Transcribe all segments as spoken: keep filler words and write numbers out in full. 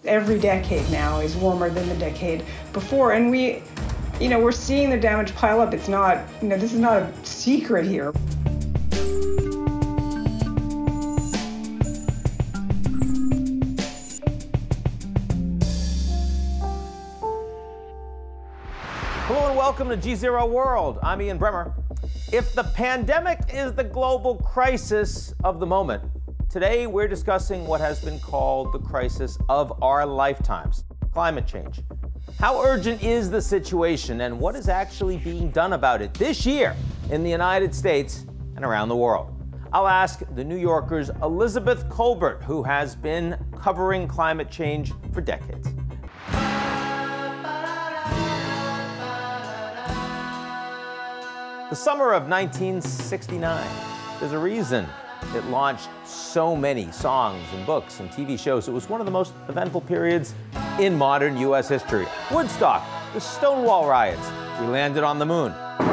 Every decade now is warmer than the decade before, and we, you know, we're seeing the damage pile up. It's not, you know, this is not a secret here. Hello and welcome to G ZERO World. I'm Ian Bremmer. If the pandemic is the global crisis of the moment, today we're discussing what has been called the crisis of our lifetimes, climate change. How urgent is the situation and what is actually being done about it this year in the United States and around the world? I'll ask the New Yorker's Elizabeth Kolbert, who has been covering climate change for decades. The summer of nineteen sixty-nine, there's a reason it launched so many songs and books and T V shows. It was one of the most eventful periods in modern U S history. Woodstock, the Stonewall riots, we landed on the moon.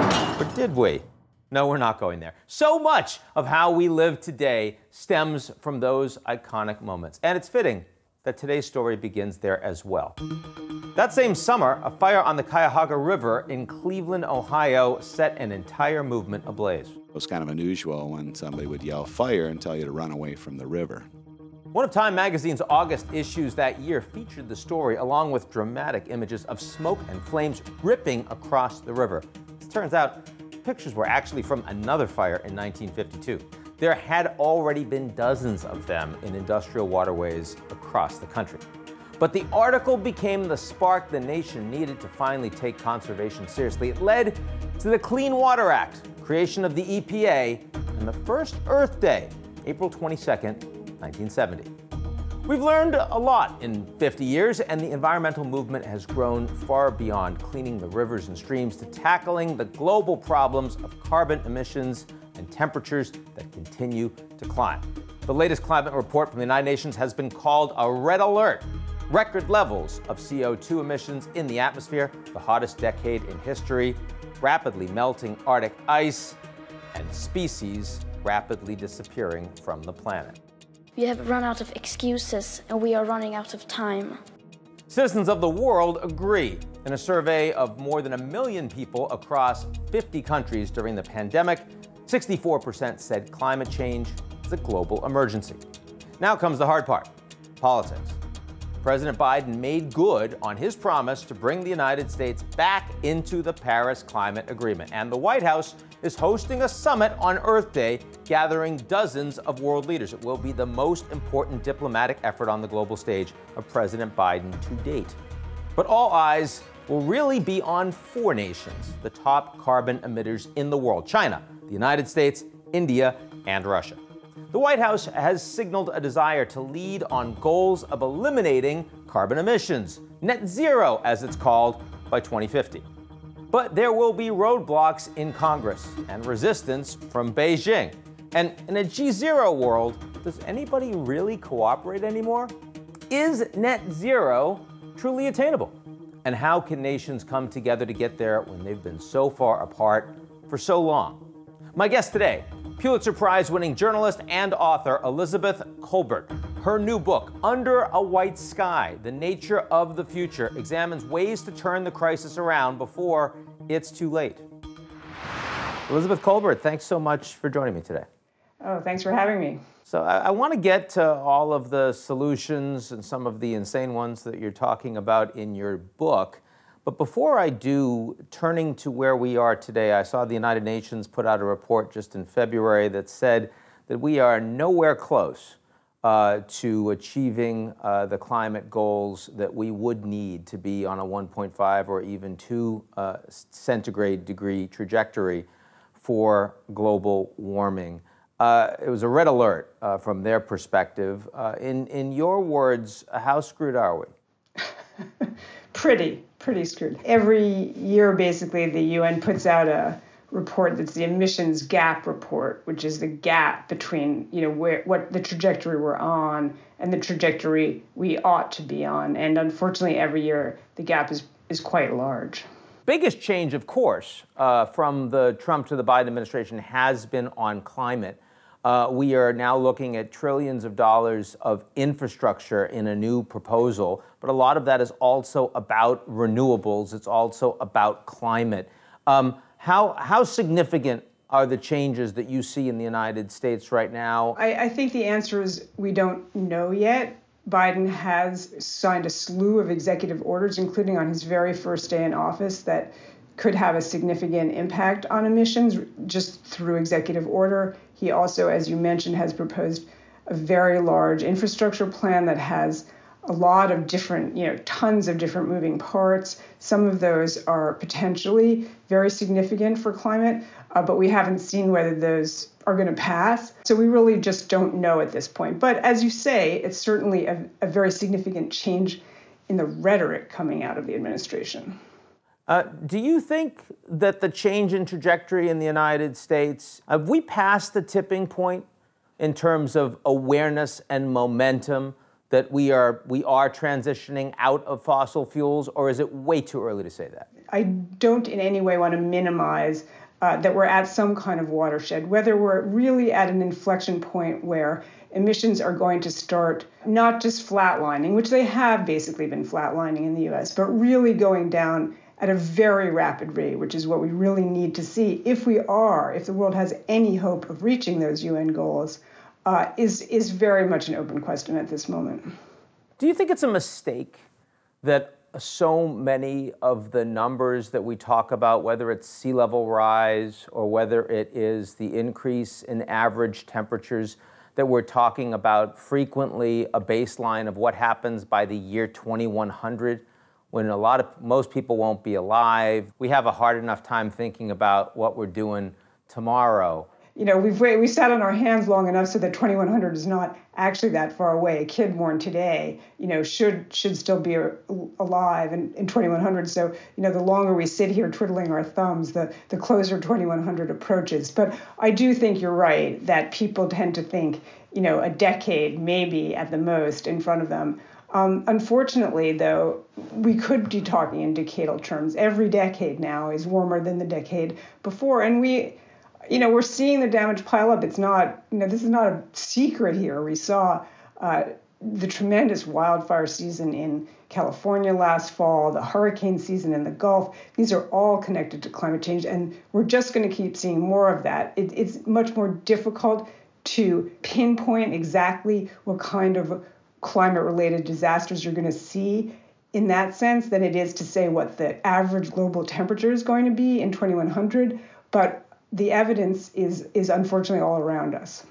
Or did we? No, we're not going there. So much of how we live today stems from those iconic moments. And it's fitting that today's story begins there as well. That same summer, a fire on the Cuyahoga River in Cleveland, Ohio, set an entire movement ablaze. It was kind of unusual when somebody would yell fire and tell you to run away from the river. One of Time magazine's August issues that year featured the story along with dramatic images of smoke and flames ripping across the river. It turns out, pictures were actually from another fire in nineteen fifty-two. There had already been dozens of them in industrial waterways across the country. But the article became the spark the nation needed to finally take conservation seriously. It led to the Clean Water Act, creation of the E P A, and the first Earth Day, April twenty-second, nineteen seventy. We've learned a lot in fifty years, and the environmental movement has grown far beyond cleaning the rivers and streams to tackling the global problems of carbon emissions and temperatures that continue to climb. The latest climate report from the United Nations has been called a red alert. Record levels of C O two emissions in the atmosphere, the hottest decade in history, rapidly melting Arctic ice, and species rapidly disappearing from the planet. We have run out of excuses and we are running out of time. Citizens of the world agree. In a survey of more than a million people across fifty countries during the pandemic, sixty-four percent said climate change is a global emergency. Now comes the hard part, politics. President Biden made good on his promise to bring the United States back into the Paris Climate Agreement. And the White House is hosting a summit on Earth Day, gathering dozens of world leaders. It will be the most important diplomatic effort on the global stage of President Biden to date. But all eyes will really be on four nations, the top carbon emitters in the world: China, the United States, India, and Russia. The White House has signaled a desire to lead on goals of eliminating carbon emissions, net zero as it's called, by twenty fifty. But there will be roadblocks in Congress and resistance from Beijing. And in a G ZERO world, does anybody really cooperate anymore? Is net zero truly attainable? And how can nations come together to get there when they've been so far apart for so long? My guest today, Pulitzer Prize-winning journalist and author Elizabeth Kolbert. Her new book, Under a White Sky, The Nature of the Future, examines ways to turn the crisis around before it's too late. Elizabeth Kolbert, thanks so much for joining me today. Oh, thanks for having me. So I, I want to get to all of the solutions and some of the insane ones that you're talking about in your book. But before I do, turning to where we are today, I saw the United Nations put out a report just in February that said that we are nowhere close uh, to achieving uh, the climate goals that we would need to be on a one point five or even two uh, centigrade degree trajectory for global warming. Uh, it was a red alert uh, from their perspective. Uh, in, in your words, how screwed are we? Pretty, pretty screwed. Every year, basically, the U N puts out a report that's the emissions gap report, which is the gap between, you know, where what the trajectory we're on and the trajectory we ought to be on. And unfortunately, every year, the gap is, is quite large. Biggest change, of course, uh, from the Trump to the Biden administration has been on climate. Uh, we are now looking at trillions of dollars of infrastructure in a new proposal, but a lot of that is also about renewables. It's also about climate. Um, how, how significant are the changes that you see in the United States right now? I, I think the answer is we don't know yet. Biden has signed a slew of executive orders, including on his very first day in office, that could have a significant impact on emissions just through executive order. He also, as you mentioned, has proposed a very large infrastructure plan that has a lot of different, you know, tons of different moving parts. Some of those are potentially very significant for climate, uh, but we haven't seen whether those are going to pass. So we really just don't know at this point. But as you say, it's certainly a, a very significant change in the rhetoric coming out of the administration. Uh, do you think that the change in trajectory in the United States, have we passed the tipping point in terms of awareness and momentum that we are we are transitioning out of fossil fuels, or is it way too early to say that? I don't in any way want to minimize uh, that we're at some kind of watershed, whether we're really at an inflection point where emissions are going to start not just flatlining, which they have basically been flatlining in the U S, but really going down at a very rapid rate, which is what we really need to see if we are, if the world has any hope of reaching those U N goals, uh, is, is very much an open question at this moment. Do you think it's a mistake that so many of the numbers that we talk about, whether it's sea level rise or whether it is the increase in average temperatures, that we're talking about frequently a baseline of what happens by the year twenty-one hundred? When a lot of, most people won't be alive. We have a hard enough time thinking about what we're doing tomorrow. You know, we've we sat on our hands long enough so that twenty-one hundred is not actually that far away. A kid born today, you know, should should still be alive in, in twenty-one hundred. So, you know, the longer we sit here twiddling our thumbs, the, the closer twenty-one hundred approaches. But I do think you're right that people tend to think, you know, a decade maybe at the most in front of them. Um, unfortunately, though, we could be talking in decadal terms. Every decade now is warmer than the decade before. And we, you know, we're seeing the damage pile up. It's not, you know, this is not a secret here. We saw uh, the tremendous wildfire season in California last fall, the hurricane season in the Gulf. These are all connected to climate change. And we're just going to keep seeing more of that. It, it's much more difficult to pinpoint exactly what kind of climate-related disasters you're going to see in that sense than it is to say what the average global temperature is going to be in twenty-one hundred. But the evidence is is unfortunately all around us.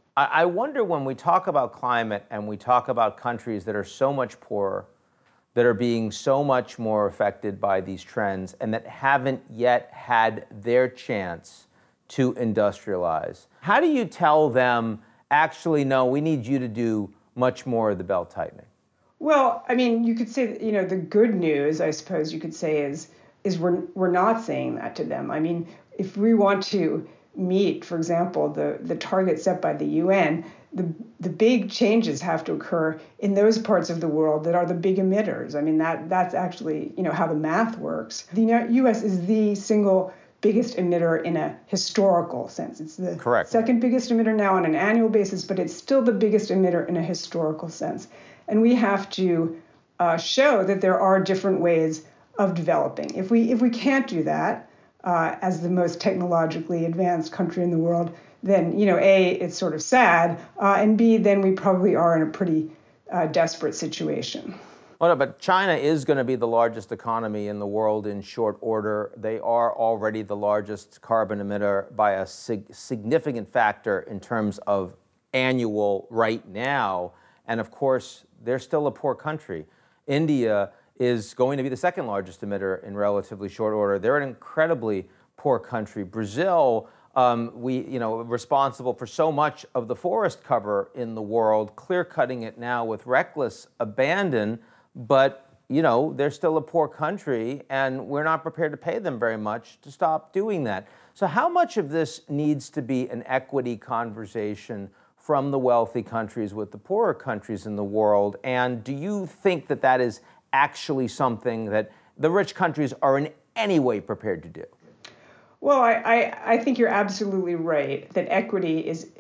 I wonder when we talk about climate and we talk about countries that are so much poorer, that are being so much more affected by these trends and that haven't yet had their chance to industrialize. How do you tell them, actually, no, we need you to do much more of the belt tightening? Well, I mean, you could say, you know, the good news, I suppose you could say, is is we're we're not saying that to them. I mean, if we want to meet, for example, the, the target set by the U N, the the big changes have to occur in those parts of the world that are the big emitters. I mean, that that's actually, you know, how the math works. The U S is the single biggest emitter in a historical sense. It's the Correct. second biggest emitter now on an annual basis, but it's still the biggest emitter in a historical sense. And we have to uh, show that there are different ways of developing. If we if we can't do that uh, as the most technologically advanced country in the world, then, you know, A, it's sort of sad, uh, and B, then we probably are in a pretty uh, desperate situation. Well, but China is going to be the largest economy in the world in short order. They are already the largest carbon emitter by a sig- significant factor in terms of annual right now. And of course, they're still a poor country. India is going to be the second largest emitter in relatively short order. They're an incredibly poor country. Brazil, um, we, you know, responsible for so much of the forest cover in the world, clear-cutting it now with reckless abandon. But, you know, they're still a poor country, and we're not prepared to pay them very much to stop doing that. So how much of this needs to be an equity conversation from the wealthy countries with the poorer countries in the world? And do you think that that is actually something that the rich countries are in any way prepared to do? Well, I, I, I think you're absolutely right that equity is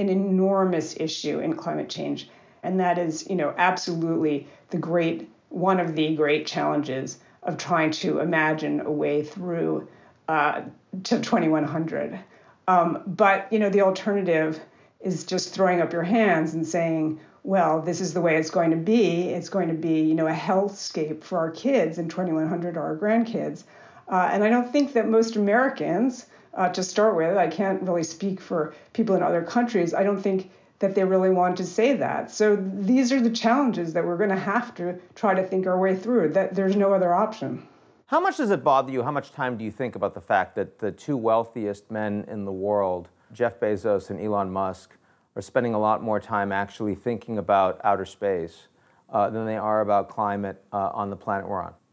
an enormous issue in climate change. And that is, you know, absolutely the great, one of the great challenges of trying to imagine a way through uh, to twenty-one hundred. Um, but, you know, the alternative is just throwing up your hands and saying, well, this is the way it's going to be. It's going to be, you know, a hellscape for our kids in twenty-one hundred, our grandkids. Uh, and I don't think that most Americans, uh, to start with, I can't really speak for people in other countries, I don't think that they really want to say that. So these are the challenges that we're going to have to try to think our way through, that there's no other option. How much does it bother you? How much time do you think about the fact that the two wealthiest men in the world, Jeff Bezos and Elon Musk, are spending a lot more time actually thinking about outer space uh, than they are about climate uh, on the planet we're on?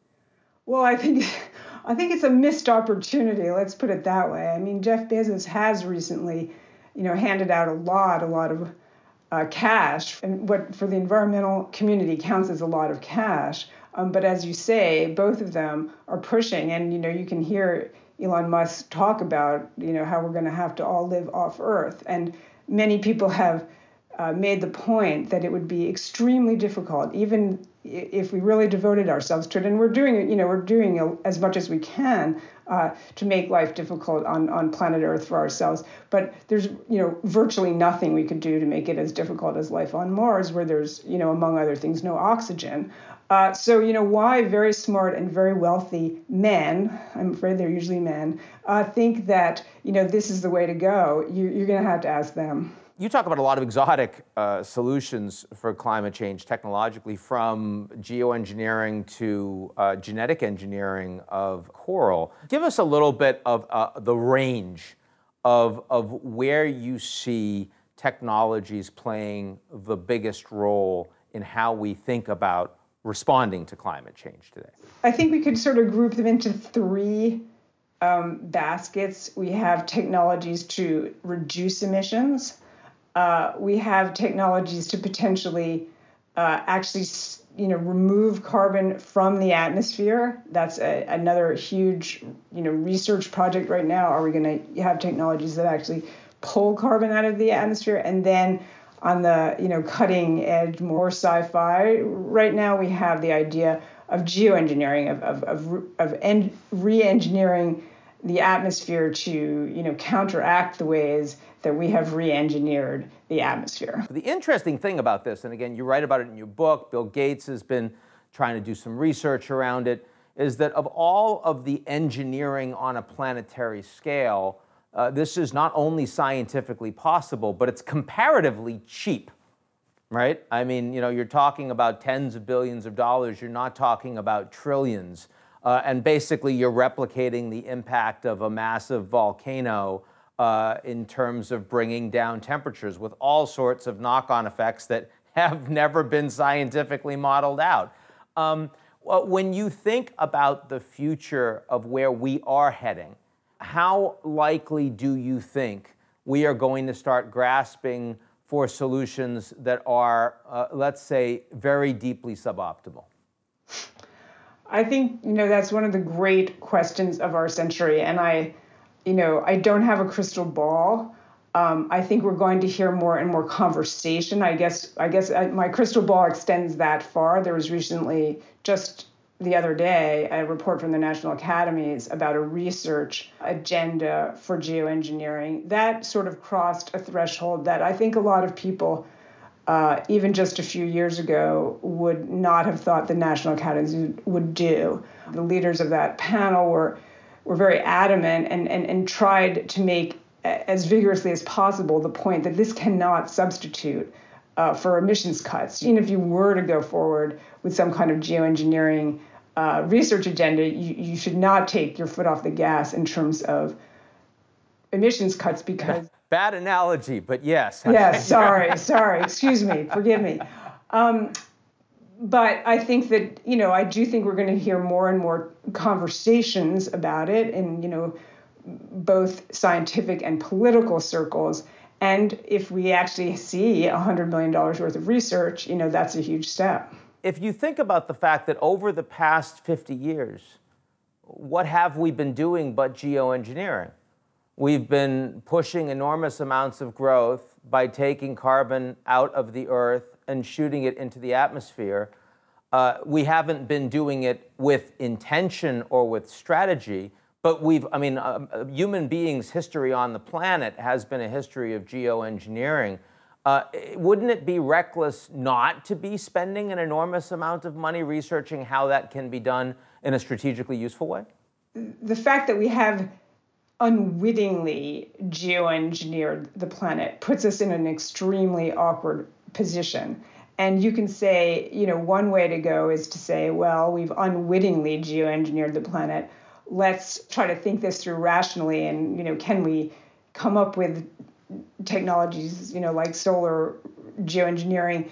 Well, I think I think it's a missed opportunity. Let's put it that way. I mean, Jeff Bezos has recently, you know, handed out a lot, a lot of uh, cash, and what for the environmental community counts as a lot of cash. Um, but as you say, both of them are pushing, and you know, you can hear Elon Musk talk about, you know, how we're going to have to all live off Earth, and many people have uh, made the point that it would be extremely difficult, even if we really devoted ourselves to it. And we're doing, you know, we're doing as much as we can uh, to make life difficult on, on planet Earth for ourselves. But there's, you know, virtually nothing we could do to make it as difficult as life on Mars, where there's, you know, among other things, no oxygen. Uh, so, you know, why very smart and very wealthy men, I'm afraid they're usually men, uh, think that, you know, this is the way to go, you, you're going to have to ask them. You talk about a lot of exotic uh, solutions for climate change technologically, from geoengineering to uh, genetic engineering of coral. Give us a little bit of uh, the range of, of where you see technologies playing the biggest role in how we think about responding to climate change today. I think we could sort of group them into three um, baskets. We have technologies to reduce emissions. Uh, we have technologies to potentially uh, actually, you know, remove carbon from the atmosphere. That's a, another huge, you know, research project right now. Are we going to have technologies that actually pull carbon out of the atmosphere? And then on the, you know, cutting edge, more sci-fi, right now we have the idea of geoengineering, of of of, of en- re-engineering the atmosphere to, you know, counteract the ways that we have re-engineered the atmosphere. The interesting thing about this, and again, you write about it in your book, Bill Gates has been trying to do some research around it, is that of all of the engineering on a planetary scale, uh, this is not only scientifically possible, but it's comparatively cheap, right? I mean, you know, you're talking about tens of billions of dollars, you're not talking about trillions. Uh, and basically, you're replicating the impact of a massive volcano uh, in terms of bringing down temperatures with all sorts of knock-on effects that have never been scientifically modeled out. Um, well, when you think about the future of where we are heading, how likely do you think we are going to start grasping for solutions that are, uh, let's say, very deeply suboptimal? I think, you know, that's one of the great questions of our century. And I, you know, I don't have a crystal ball. Um, I think we're going to hear more and more conversation. I guess, I guess my crystal ball extends that far. There was recently, just the other day, a report from the National Academies about a research agenda for geoengineering. That sort of crossed a threshold that I think a lot of people Uh, even just a few years ago, would not have thought the National Academies would do. The leaders of that panel were were very adamant and, and, and tried to make as vigorously as possible the point that this cannot substitute uh, for emissions cuts. Even if you were to go forward with some kind of geoengineering uh, research agenda, you, you should not take your foot off the gas in terms of emissions cuts, because bad analogy, but yes. Yes, sorry, sorry, excuse me, forgive me. Um, but I think that, you know, I do think we're going to hear more and more conversations about it in, you know, both scientific and political circles. And if we actually see one hundred million dollars worth of research, you know, that's a huge step. If you think about the fact that over the past fifty years, what have we been doing but geoengineering? We've been pushing enormous amounts of growth by taking carbon out of the earth and shooting it into the atmosphere. Uh, we haven't been doing it with intention or with strategy, but we've, I mean, uh, human beings' history on the planet has been a history of geoengineering. Uh, wouldn't it be reckless not to be spending an enormous amount of money researching how that can be done in a strategically useful way? The fact that we have unwittingly geoengineered the planet puts us in an extremely awkward position. And you can say, you know, one way to go is to say, well, we've unwittingly geoengineered the planet. Let's try to think this through rationally, and, you know, can we come up with technologies, you know, like solar geoengineering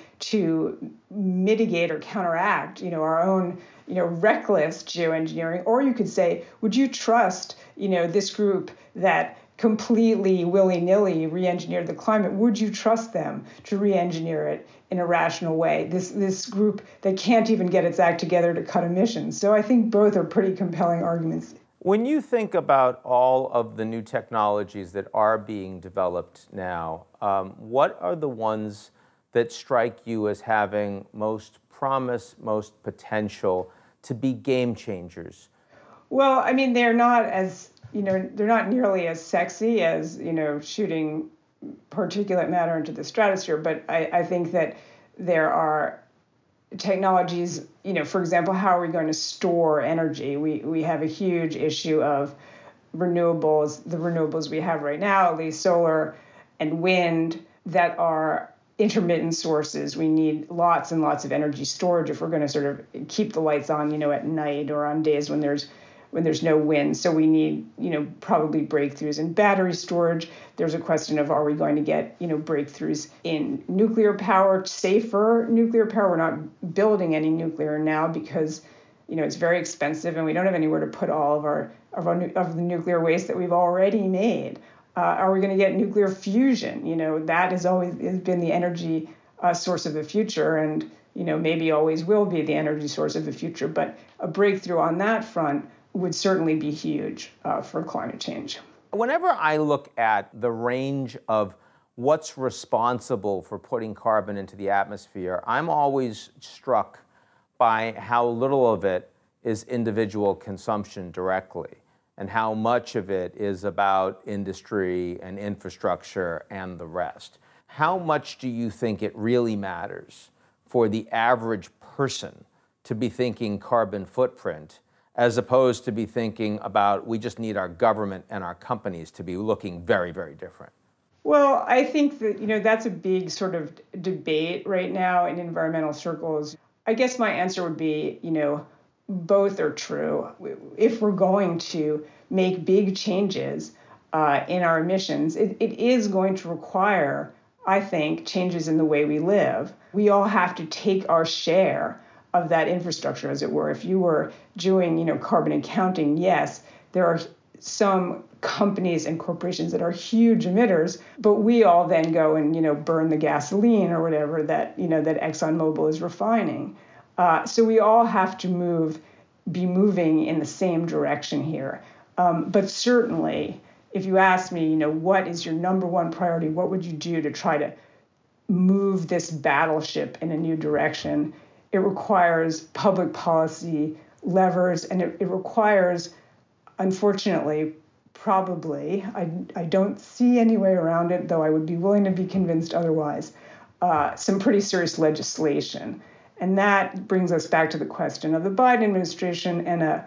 to mitigate or counteract, you know, our own, you know, reckless geoengineering? Or you could say, would you trust, you know, this group that completely willy-nilly re-engineered the climate? Would you trust them to re-engineer it in a rational way? This this group that can't even get its act together to cut emissions. So I think both are pretty compelling arguments. When you think about all of the new technologies that are being developed now, um, what are the ones that strike you as having most promise, most potential to be game changers? Well, I mean, they're not as, you know, they're not nearly as sexy as, you know, shooting particulate matter into the stratosphere, but I, I think that there are technologies, you know, for example, how are we going to store energy? We we have a huge issue of renewables, the renewables we have right now, at least solar and wind, that are intermittent sources. We need lots and lots of energy storage if we're going to sort of keep the lights on, you know, at night or on days when there's when there's no wind. So we need, you know, probably breakthroughs in battery storage. There's a question of, are we going to get, you know, breakthroughs in nuclear power, safer nuclear power? We're not building any nuclear now because, you know, it's very expensive and we don't have anywhere to put all of our of, our, of the nuclear waste that we've already made. Uh, are we going to get nuclear fusion? You know, that has always has been the energy uh, source of the future, and, you know, maybe always will be the energy source of the future. But a breakthrough on that front would certainly be huge uh, for climate change. Whenever I look at the range of what's responsible for putting carbon into the atmosphere, I'm always struck by how little of it is individual consumption directly, and how much of it is about industry and infrastructure and the rest. How much do you think it really matters for the average person to be thinking carbon footprint, as opposed to be thinking about, we just need our government and our companies to be looking very, very different? Well, I think that, you know, that's a big sort of debate right now in environmental circles. I guess my answer would be, you know, both are true. If we're going to make big changes uh, in our emissions, it, it is going to require, I think, changes in the way we live. We all have to take our share of that infrastructure, as it were. If you were doing, you know, carbon accounting, yes, there are some companies and corporations that are huge emitters, but we all then go and, you know, burn the gasoline or whatever that, you know, that ExxonMobil is refining. Uh, so we all have to move, be moving in the same direction here. Um, but certainly, if you ask me, you know, what is your number one priority? What would you do to try to move this battleship in a new direction? It requires public policy levers, and it, it requires, unfortunately, probably, I, I don't see any way around it, though I would be willing to be convinced otherwise, uh, some pretty serious legislation. And that brings us back to the question of the Biden administration and a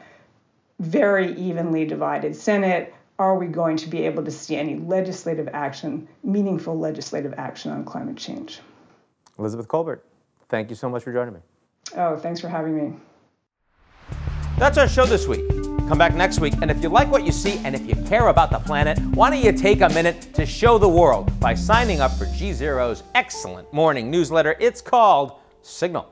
very evenly divided Senate. Are we going to be able to see any legislative action, meaningful legislative action on climate change? Elizabeth Kolbert, thank you so much for joining me. Oh, thanks for having me. That's our show this week. Come back next week, and if you like what you see and if you care about the planet, why don't you take a minute to show the world by signing up for G Zero's excellent morning newsletter. It's called Signal.